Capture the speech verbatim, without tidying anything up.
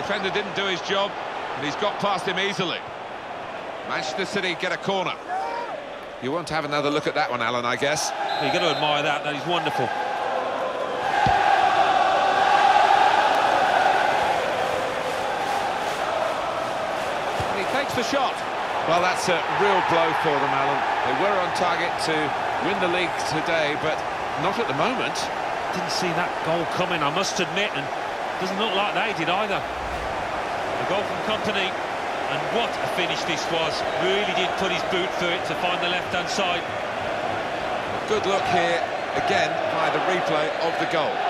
defender didn't do his job, and he's got past him easily. Manchester City get a corner. You want to have another look at that one, Alan, I guess. You've got to admire that, that is wonderful. And he takes the shot. Well, that's a real blow for them, Alan. They were on target to win the league today, but not at the moment. Didn't see that goal coming, I must admit, and doesn't look like they did either. A goal from Kompany, and what a finish this was. Really did put his boot through it to find the left-hand side. A good look here, again, by the replay of the goal.